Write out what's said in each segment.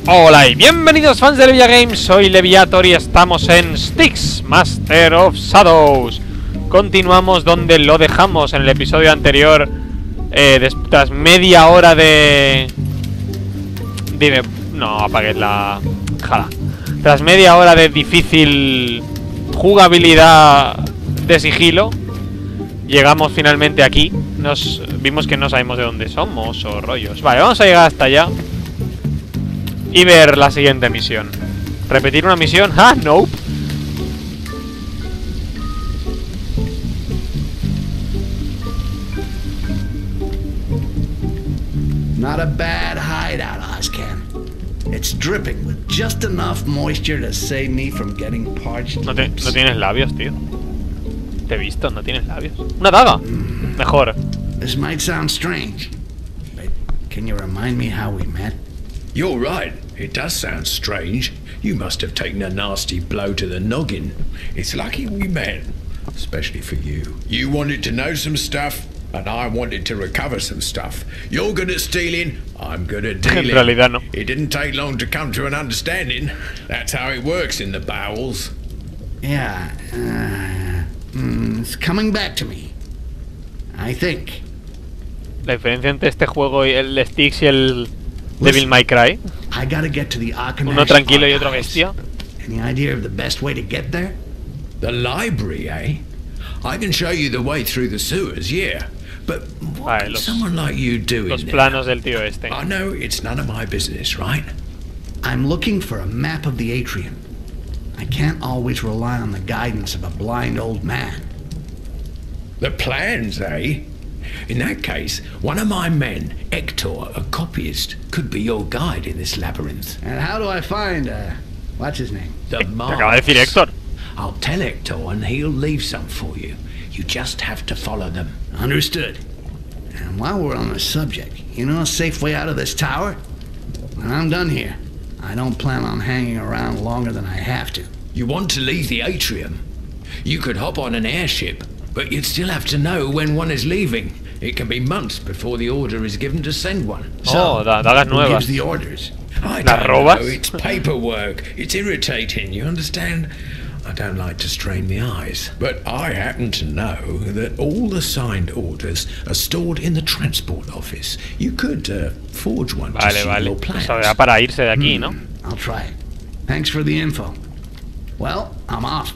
Hola y bienvenidos fans de Levia Games, soy Leviator y estamos en Styx, Master of Shadows. Continuamos donde lo dejamos en el episodio anterior, tras media hora de... Dime... No, apagues la... Jala. Tras media hora de difícil jugabilidad de sigilo, llegamos finalmente aquí. Vimos que no sabemos de dónde somos o rollos. Vale, vamos a llegar hasta allá y ver la siguiente misión. ¿Repetir una misión? ¡Ah, no! Not a bad hideout, Ozcan. It's dripping with just enough moisture to save me from getting parched. No tienes labios, tío. Te he visto, no tienes labios. ¡Una daga! Mejor. This might sound strange, but can you remind me how we met? You're right. It does sound strange. You must have taken a nasty blow to the noggin. It's lucky we met. Especially for you. You wanted to know some stuff, and I wanted to recover some stuff. You're good at stealing, I'm good at dealing. En realidad no. It didn't take long to come to an understanding. That's how it works in the bowels. Yeah, it's coming back to me, I think. La diferencia entre este juego y el Styx y el Devil May Cry. I gotta get to the Arkham. Uno tranquilo y otro bestia. Any idea of the best way to get there? The library, eh? I can show you the way through the sewers, yeah. But what would someone like you doing Los planos del tío este. I know it's none of my business, right? I'm looking for a map of the atrium. I can't always rely on the guidance of a blind old man. The plans, eh? In that case, one of my men, Hector, a copyist, could be your guide in this labyrinth. And how do I find, what's his name? The Te acaba de decir Héctor. I'll tell Hector and he'll leave some for you. You just have to follow them. Understood. And while we're on the subject, you know a safe way out of this tower? When I'm done here, I don't plan on hanging around longer than I have to. You want to leave the atrium? You could hop on an airship, but you'd still have to know when one is leaving. It can be months before the order is given to send one. Oh, dagas who nuevas. gives the orders? I ¿Las don't robas? know. It's paperwork. It's irritating, you understand? I don't like to strain the eyes, but I happen to know that all the signed orders are stored in the transport office. You could forge one to see your plans. Eso era para irse de aquí, ¿no? I'll try it. Thanks for the info. Well, I'm off.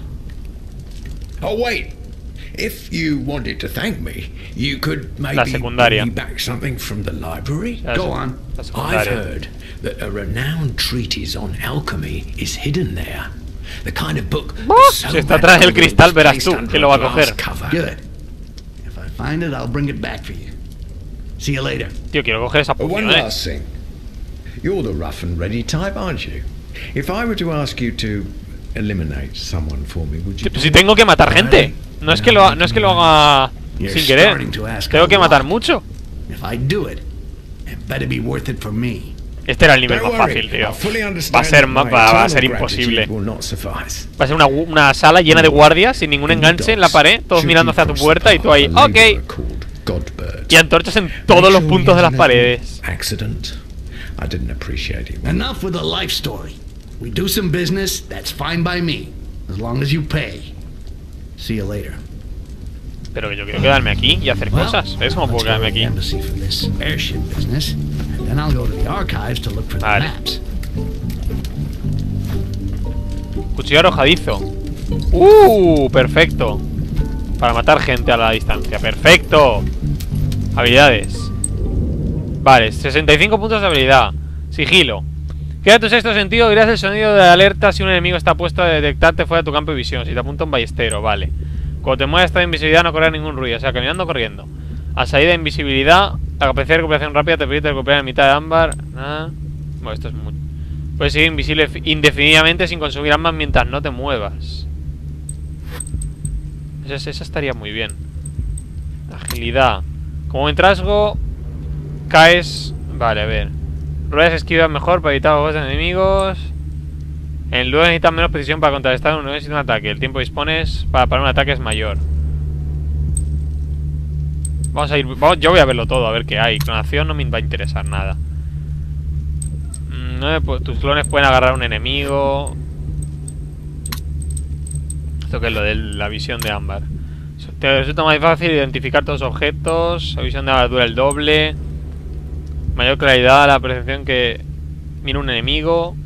Oh, wait. If you wanted to thank me, you could maybe La secundaria. bring me back something from the library. Go on. La I've secundaria. heard that a renowned treatise on alchemy is hidden there. The kind of book so Si está atrás del radical cristal, it was verás placed tú under que lo va a glass coger. cover. Good. If I find it, I'll bring it back for you. See you later. Tío, quiero coger esas One pociones. last thing. You're the rough and ready type, aren't you? If I were to ask you to eliminate someone for me, would you? Si tengo que matar gente. No es que lo haga sin querer. Tengo que matar mucho. If I do it, it better be worth it for me. Este era el nivel Don't más worry, fácil, tío. I fully Va a understand ser, that my va a ser eternal imposible. gratitude will not suffice. Va a ser una sala llena de guardias sin ningún enganche en la pared, todos mirando hacia tu puerta y tú ahí, ok. Y antorchas en todos los puntos de las paredes. Accident. I didn't appreciate it. Enough with the life story. We do some business, that's fine by me, as long as you pay. See you later. Pero yo quiero quedarme aquí y hacer cosas. ¿Ves cómo puedo let's go quedarme to the aquí? embassy for this airship business, and then I'll go to the archives to look for the Vale. maps. Cuchillo arrojadizo. Perfecto. Para matar gente a la distancia. Perfecto. Habilidades. Vale, 65 puntos de habilidad. Sigilo. Queda tu sexto sentido, irás el sonido de alerta si un enemigo está puesto a detectarte fuera de tu campo de visión. Si te apunta un ballestero, vale. Cuando te mueves esta invisibilidad no correr ningún ruido, o sea, caminando o corriendo. A salida de invisibilidad, la capacidad de recuperación rápida te permite recuperar en mitad de ámbar. Bueno, esto es muy... Puedes seguir invisible indefinidamente sin consumir armas mientras no te muevas. Esa estaría muy bien. Agilidad. Como en trasgo, caes... Vale, a ver. Ruedas esquivas mejor para evitar golpes de enemigos. En el duelo necesitas menos precisión para contrarrestar un ataque. El tiempo que dispones para parar un ataque es mayor. Yo voy a verlo todo, a ver qué hay. Clonación no me va a interesar nada. tus clones pueden agarrar a un enemigo. Esto que es lo de la visión de ámbar. Te resulta más fácil identificar todos los objetos. La visión de ámbar dura el doble. Mayor claridad a la percepción que mira un enemigo.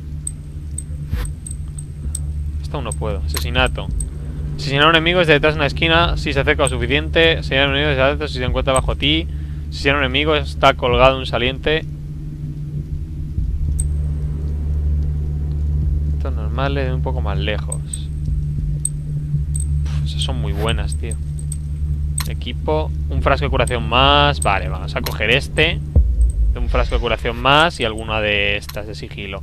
Esto aún no puedo. Asesinato. Asesinar a un enemigo desde detrás de una esquina si se acerca lo suficiente. Asesinar a un enemigo desde adentro si se encuentra bajo ti. Asesinar a un enemigo está colgado en un saliente. Estos normales un poco más lejos. Esas son muy buenas, tío. Equipo. Un frasco de curación más. Vale, vamos a coger este. Un frasco de curación más y alguna de estas de sigilo.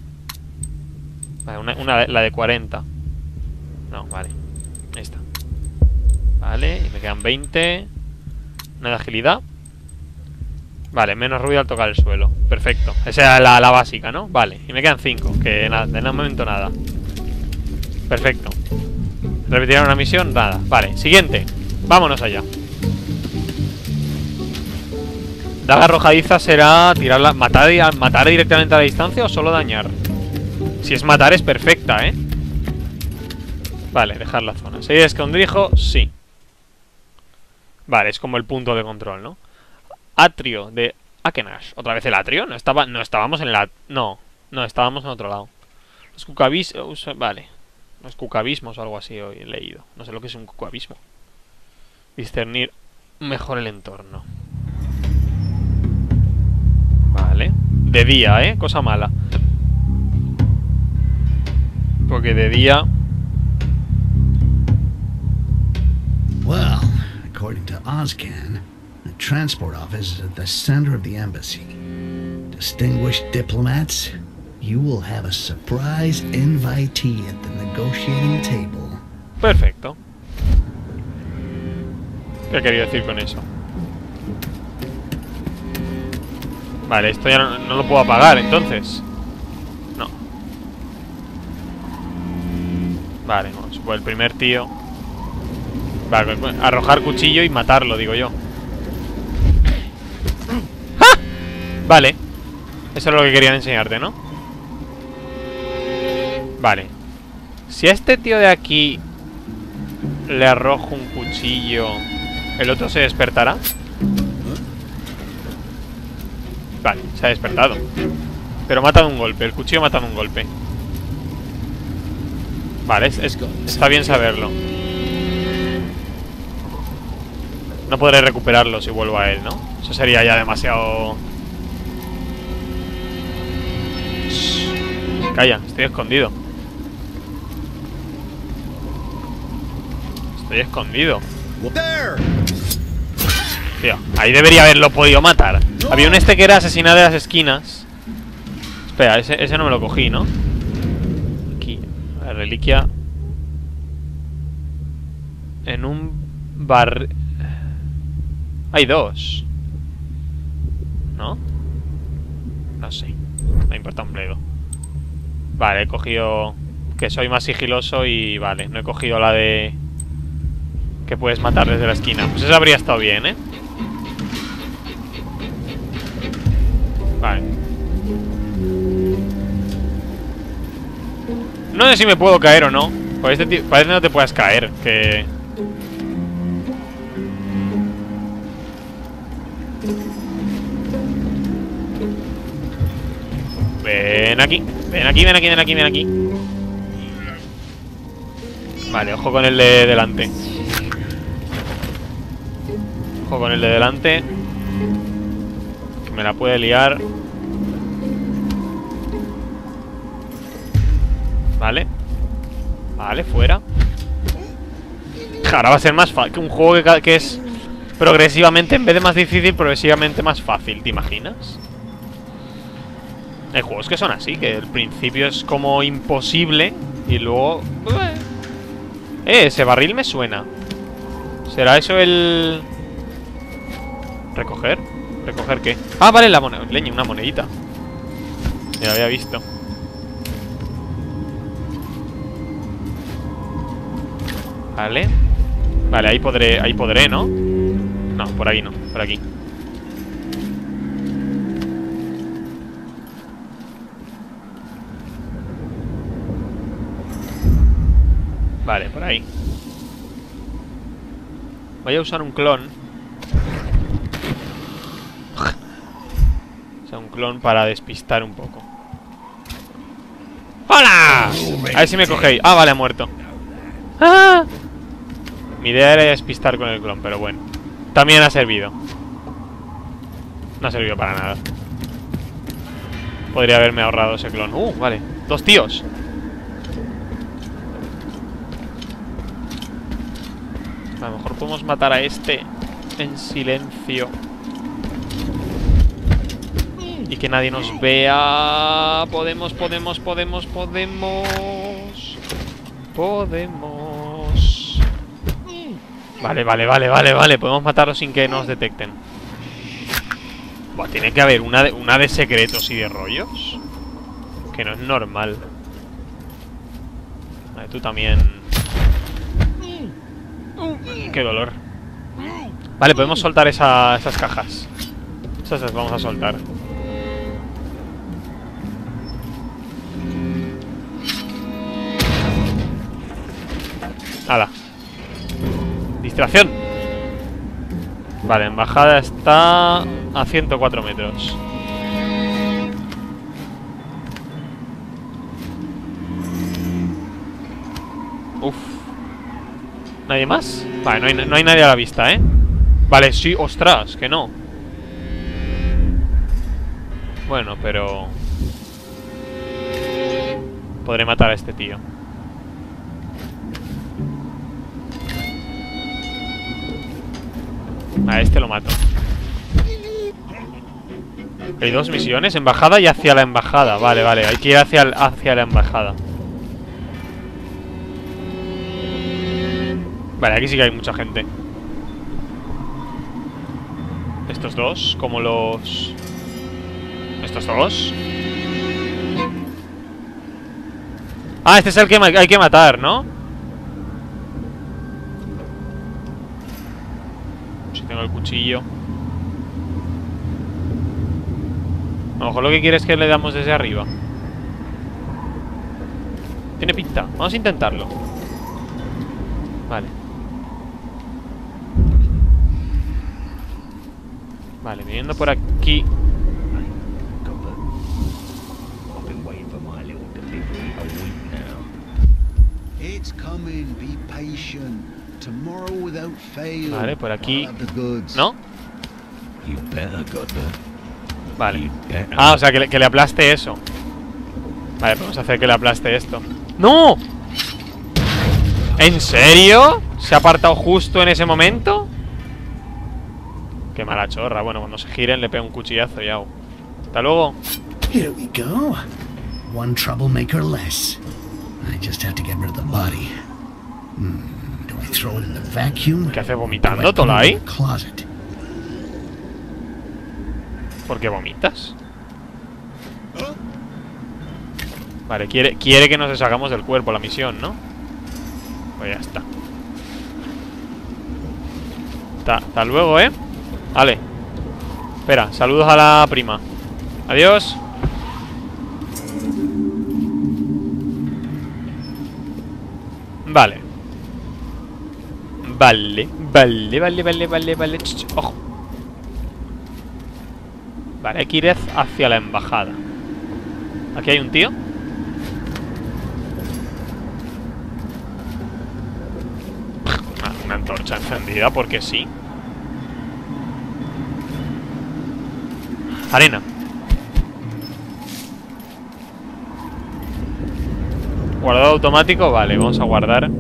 Vale, la de 40. No, vale. Ahí está. Vale, y me quedan 20. Una de agilidad. Vale, menos ruido al tocar el suelo. Perfecto. Esa es la básica, ¿no? Vale, y me quedan 5. Que nada, de momento nada. Perfecto. ¿Repetirán una misión? Nada. Vale, siguiente. Vámonos allá. Daga arrojadiza será tirarla. ¿Matar directamente a la distancia o solo dañar? Si es matar es perfecta, ¿eh? Vale, dejar la zona. ¿Sería escondrijo? Sí. Vale, es como el punto de control, ¿no? Atrio de Akenash. ¿Otra vez el atrio? No estábamos en la... No, estábamos en otro lado. Los cucabismos... Vale. Los cucabismos o algo así he leído. No sé lo que es un cucabismo. Discernir mejor el entorno. Vale. De día, ¿eh? Cosa mala. Porque de día... Well, according to Ozcan, the transport office is at the center of the embassy. Distinguished diplomats, you will have a surprise invitee at the negotiating table. Perfecto. ¿Qué quería decir con eso? Vale, esto ya no lo puedo apagar, entonces. No. Vale, vamos por el primer tío. Vale, arrojar cuchillo y matarlo, digo yo. ¡Ah! Vale. Eso es lo que querían enseñarte, ¿no? Vale. Si a este tío de aquí le arrojo un cuchillo, ¿el otro se despertará? Vale, se ha despertado. Pero mata de un golpe, el cuchillo mata de un golpe. Vale, está bien saberlo. No podré recuperarlo si vuelvo a él, ¿no? Eso sería ya demasiado... Shh. Calla, estoy escondido. Estoy escondido. Tío, ahí debería haberlo podido matar. Había un que era asesinar de las esquinas. Espera, ese no me lo cogí, ¿no? Aquí, la reliquia. En un bar... Hay dos. ¿No? No sé. Me importa un bledo. Vale, he cogido... Que soy más sigiloso y... Vale, no he cogido la de... Que puedes matar desde la esquina. Pues eso habría estado bien, ¿eh? Vale. No sé si me puedo caer o no. Pues parece que no te puedas caer. Que... Ven aquí. Ven aquí, ven aquí, ven aquí, ven aquí. Vale, ojo con el de delante. Ojo con el de delante. Que me la puede liar. Vale. Vale, fuera. Ahora va a ser más fácil. Un juego que es progresivamente, en vez de más difícil, progresivamente más fácil. ¿Te imaginas? Hay juegos que son así, que al principio es como imposible y luego... ese barril me suena. ¿Será eso el...? ¿Recoger? ¿Recoger qué? Ah, vale, la moneda. Leña, una monedita. Ya lo había visto. Vale. Vale, ahí podré, ¿no? No, por ahí no, por aquí. Vale, por ahí. Voy a usar un clon. O sea, un clon para despistar un poco. ¡Hola! A ver si me cogéis. Ah, vale, ha muerto. ¡Ah! Mi idea era despistar con el clon, pero bueno. También ha servido. No ha servido para nada. Podría haberme ahorrado ese clon. Vale. 2 tíos. A lo mejor podemos matar a este en silencio. Y que nadie nos vea. Podemos. Vale. Podemos matarlo sin que nos detecten. Buah, tiene que haber una de secretos y de rollos. Que no es normal. Vale, tú también. Qué dolor. Vale, podemos soltar esas cajas. Esas las vamos a soltar. ¡Hala! Distracción. Vale, embajada está a 104 metros. Uf. ¿Nadie más? Vale, no hay nadie a la vista, ¿eh? Vale, sí, ostras, que no. Bueno, pero... podré matar a este tío. A este lo mato. Hay 2 misiones, embajada y hacia la embajada. Vale, hay que ir hacia la embajada. Vale, aquí sí que hay mucha gente. Estos dos, como los... Estos dos. Ah, este es el que hay que matar, ¿no? Si tengo el cuchillo. A lo mejor lo que quiere es que le damos desde arriba. Tiene pinta, vamos a intentarlo. Vale. Vale, viniendo por aquí. Vale, por aquí. ¿No? Vale. Ah, o sea, que le aplaste eso. Vale, vamos a hacer que le aplaste esto. ¡No! ¿En serio? ¿Se ha apartado justo en ese momento? Qué mala chorra. Bueno, cuando se giren le pego un cuchillazo y hago. Hasta luego. Here we go. One troublemaker less. I just have to get rid of the body. Do I throw it in the vacuum? ¿Qué hace vomitando, Tolai? Closet. ¿Por qué vomitas? Vale, quiere que nos deshagamos del cuerpo la misión, ¿no? Pues ya está. Hasta luego, ¿eh? Vale. Espera, saludos a la prima. Adiós. Vale. Vale. Ojo. Vale, hay que ir hacia la embajada. Aquí hay un tío. Una antorcha encendida porque sí. Arena. Guardado automático, vale, vamos a guardar.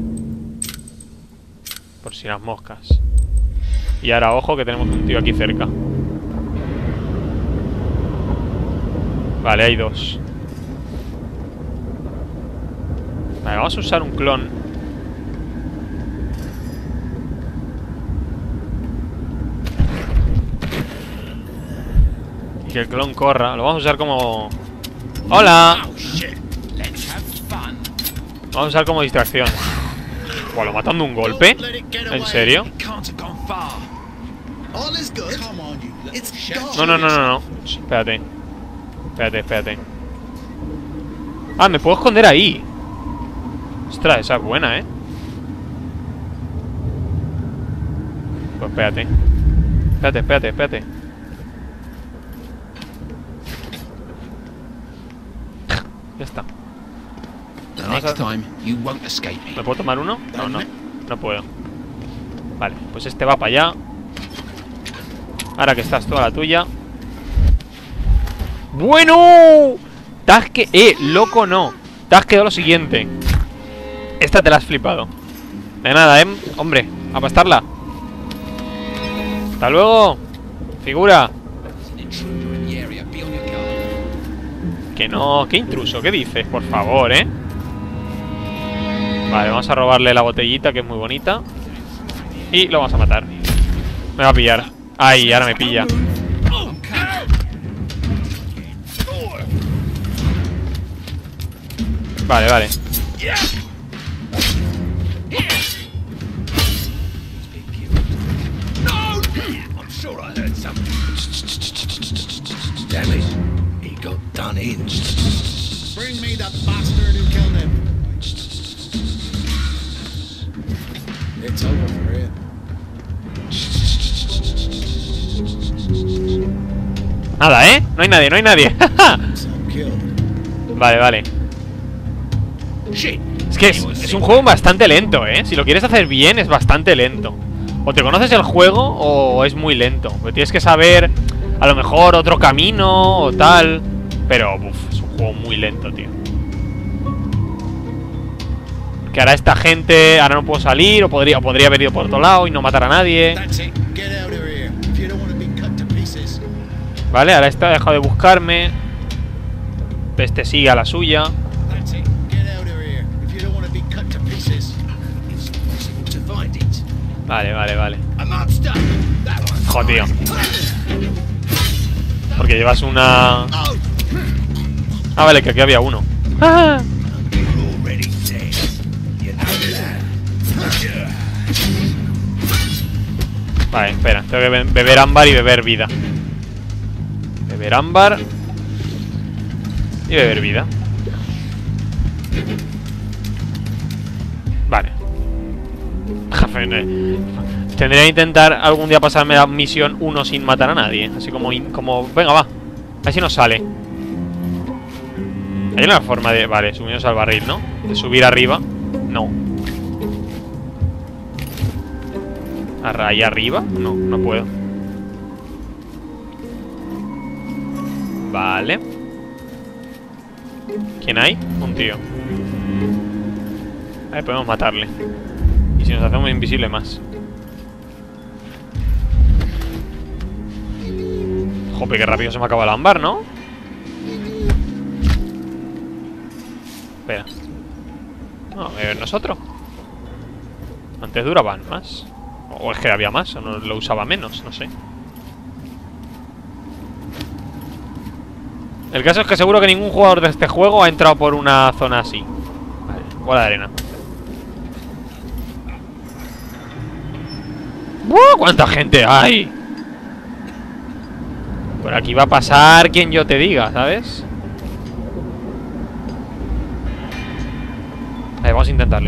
Por si las moscas. Y ahora ojo que tenemos un tío aquí cerca. Vale, hay 2. Vale, vamos a usar un clon. Y que el clon corra. Lo vamos a usar como... ¡Hola! Vamos a usar como distracción. Buah, ¿lo matan de un golpe? ¿En serio? No. Espérate. Ah, me puedo esconder ahí. Ostras, esa es buena, ¿eh? Pues espérate. Espérate. Ya está. ¿Me puedo tomar uno? No puedo. Vale, pues este va para allá. Ahora que estás toda la tuya. ¡Bueno! Te has loco no. Te has quedado lo siguiente. Esta te la has flipado. De nada, hombre, a pastarla. Hasta luego, figura. Que no, qué intruso, ¿qué dices? Por favor, Vale, vamos a robarle la botellita, que es muy bonita. Y lo vamos a matar. Me va a pillar. Ay, ahora me pilla. Vale. Bring me the bastard who killed him. It's over for you. Nada, no hay nadie. Vale. Es que es un juego bastante lento, Si lo quieres hacer bien, es bastante lento. O te conoces el juego o es muy lento. Porque tienes que saber, a lo mejor, otro camino o tal. Pero, es un juego muy lento, tío. Que ahora esta gente, ahora no puedo salir, o podría haber ido por otro lado y no matar a nadie. Vale, ahora esta ha dejado de buscarme. Este sigue a la suya. Vale. Joder, tío. Porque llevas una... Ah, vale, que aquí había uno. ¡Ah! Vale, espera, tengo que beber ámbar y beber vida. Beber ámbar y beber vida. Vale. Tendría que intentar algún día pasarme la misión 1 sin matar a nadie. Así como... Venga, va. A ver si nos sale. Hay una forma de... Vale, subimos al barril, ¿no? De subir arriba. No. ¿Ahí arriba? No puedo. Vale. ¿Quién hay? Un tío. A ver, podemos matarle. Y si nos hacemos invisible más. Jope, qué rápido se me acaba el ámbar, ¿no? Espera. No, nosotros. Antes duraban más. O es que había más, o no lo usaba menos, no sé. El caso es que seguro que ningún jugador de este juego ha entrado por una zona así. Vale, bola de arena. ¡Buah! ¡Cuánta gente hay! Por aquí va a pasar quien yo te diga, ¿sabes? Vale, vamos a intentarlo.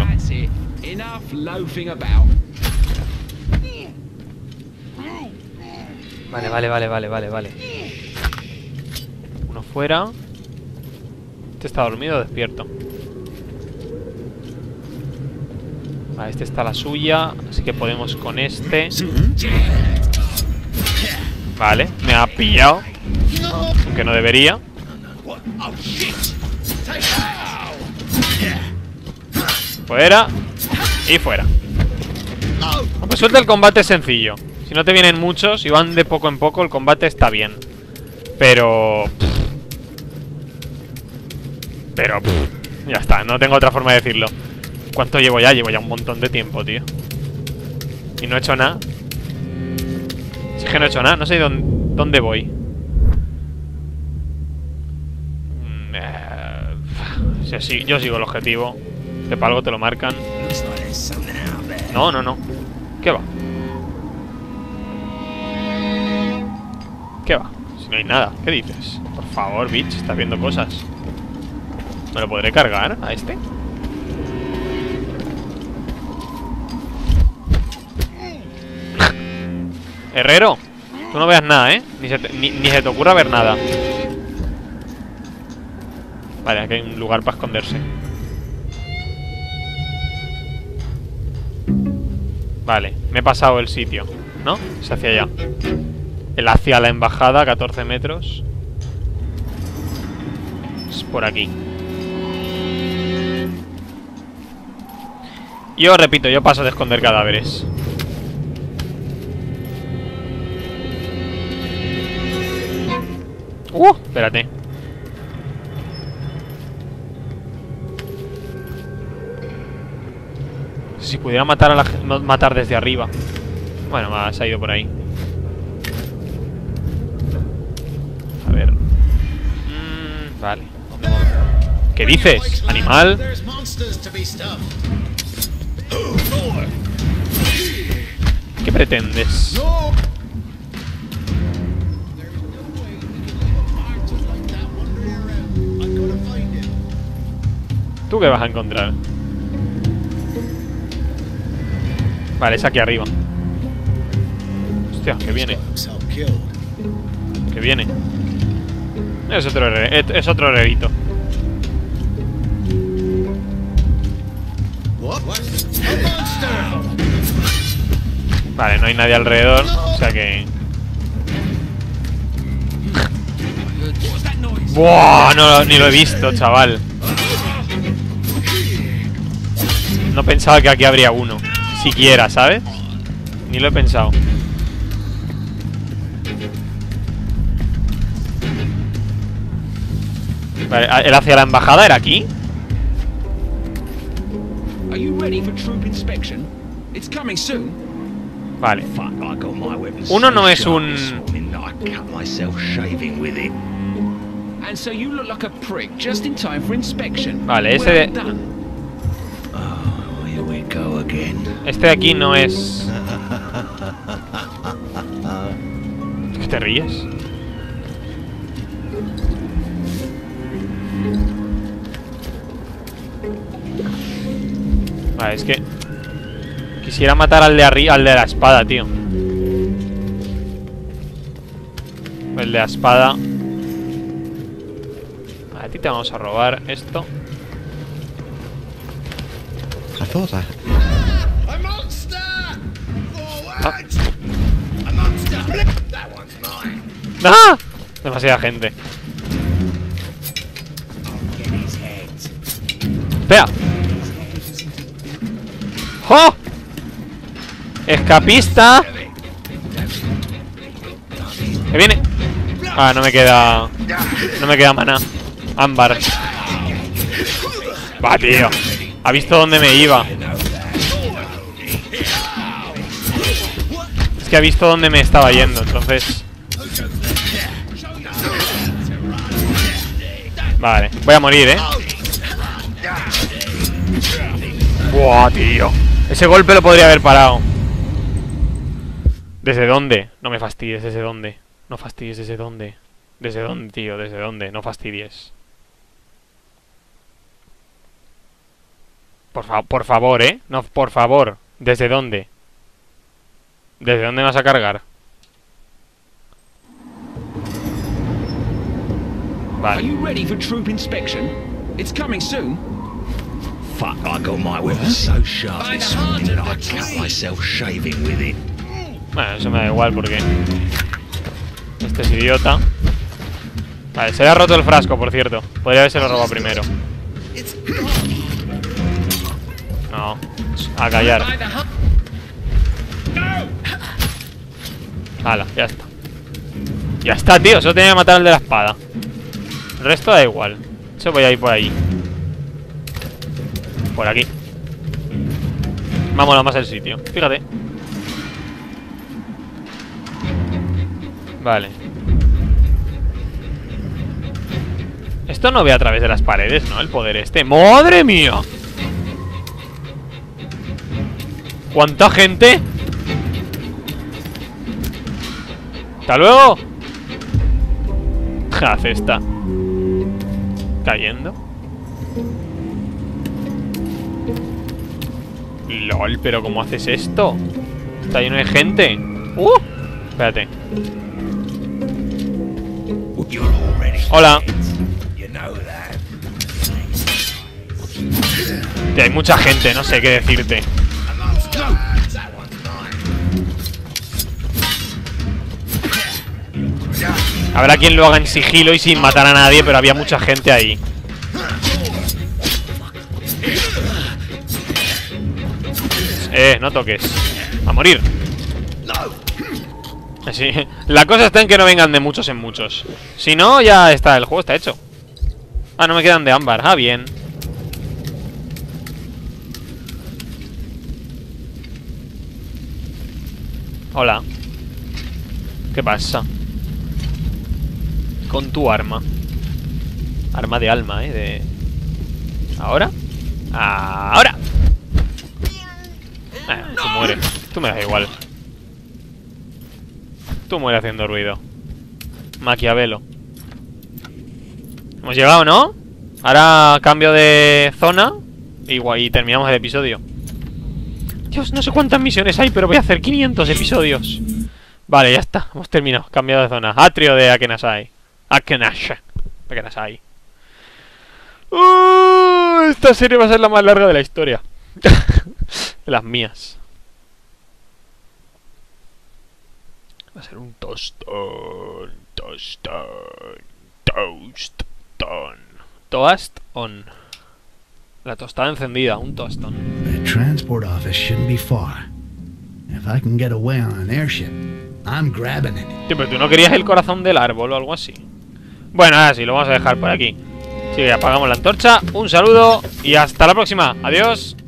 Vale. Uno fuera. Este está dormido o despierto. Vale, este está a la suya. Así que podemos con este. Vale, me ha pillado. Aunque no debería. Fuera. Y fuera. Pues suelta, el combate es sencillo. Si no te vienen muchos y van de poco en poco, el combate está bien. Pero... ya está, no tengo otra forma de decirlo. ¿Cuánto llevo ya? Llevo ya un montón de tiempo, tío. Y no he hecho nada. Si es que no he hecho nada, no sé dónde voy. Yo sigo el objetivo. Que para algo te lo marcan. No. ¿Qué va? ¿Qué va? Si no hay nada, ¿qué dices? Por favor, bitch, estás viendo cosas. ¿Me lo podré cargar a este? Herrero, tú no veas nada, ¿eh? Ni se te ocurra ver nada. Vale, aquí hay un lugar para esconderse. Vale, me he pasado el sitio, ¿no? Es hacia allá. El hacia la embajada, 14 metros. Es por aquí. Yo repito, yo paso de esconder cadáveres. Espérate. Si pudiera matar a la matar desde arriba. Bueno, se ha ido por ahí. A ver. Vale. ¿Qué dices, animal? ¿Qué pretendes? ¿Tú qué vas a encontrar? Vale, es aquí arriba. Hostia, que viene. Que viene. Es otro hererito. Vale, no hay nadie alrededor. O sea que... ¡Buah! No, ni lo he visto, chaval. No pensaba que aquí habría uno. Siquiera, ¿sabes? Ni lo he pensado. Vale, ¿el hacia la embajada era aquí? Vale. Uno no es un... Vale, ese de... Este de aquí no es... ¿Qué te ríes? Vale, es que... Quisiera matar al de arriba, al de la espada, tío. El de la espada. A ti te vamos a robar esto. ¡Ah! Demasiada gente. Espera. ¡Oh! Escapista. Que viene. Ah, no me queda. No me queda maná. Ámbar. Va, tío. Ha visto dónde me iba. Es que ha visto dónde me estaba yendo, entonces. Vale, voy a morir, Buah, tío. Ese golpe lo podría haber parado. ¿Desde dónde? No me fastidies, ¿desde dónde? No fastidies, ¿desde dónde? ¿Desde dónde, tío? ¿Desde dónde? No fastidies. Por favor, No, por favor. ¿Desde dónde? ¿Desde dónde vas a cargar? Vale. Fuck, I got my weapon so sharp this morning that I cut myself shaving with it. Bueno, eso me da igual porque... Este es idiota. Vale, se le ha roto el frasco, por cierto. Podría haberse lo robado primero. No. A callar. Hala, ya está. Ya está, tío. Solo tenía que matar al de la espada. El resto da igual. Yo voy a ir por ahí. Por aquí. Vámonos más el sitio. Fíjate. Vale. Esto no ve a través de las paredes, ¿no? El poder este. ¡Madre mía! ¿Cuánta gente? ¡Hasta luego! Ja, cesta. Cayendo. LOL, pero ¿cómo haces esto? Está lleno de gente. Espérate. Hola. Tío, hay mucha gente, no sé qué decirte. Habrá quien lo haga en sigilo y sin matar a nadie, pero había mucha gente ahí. No toques. A morir. Sí. La cosa está en que no vengan de muchos en muchos. Si no, ya está, el juego está hecho. Ah, no me quedan de ámbar. Ah, bien. Hola. ¿Qué pasa? Con tu arma. Arma de alma, de... ¿Ahora? ¡Ahora! Tú mueres. Tú me das igual. Tú mueres haciendo ruido. Maquiavelo. Hemos llegado, ¿no? Ahora cambio de zona y terminamos el episodio. Dios, no sé cuántas misiones hay, pero voy a hacer 500 episodios. Vale, ya está, hemos terminado. Cambiado de zona. Atrio de Akenasai. Akenasai. Esta serie va a ser la más larga de la historia. De las mías. Va a ser un tostón. Toast on. La tostada encendida, un tostón. The transport office shouldn't be far. If I can get away on an airship, I'm grabbing it. Tío, pero tú no querías el corazón del árbol o algo así. Bueno, ahora sí, lo vamos a dejar por aquí. Sí, apagamos la antorcha. Un saludo y hasta la próxima. Adiós.